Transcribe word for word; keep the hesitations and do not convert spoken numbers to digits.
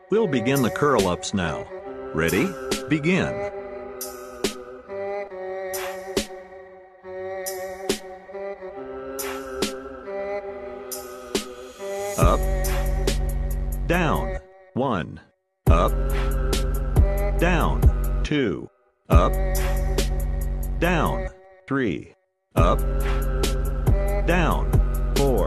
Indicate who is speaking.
Speaker 1: We'll begin the curl-ups now. Ready? Begin. Up, down, one, up, down, two, up, down, three, up, down, four,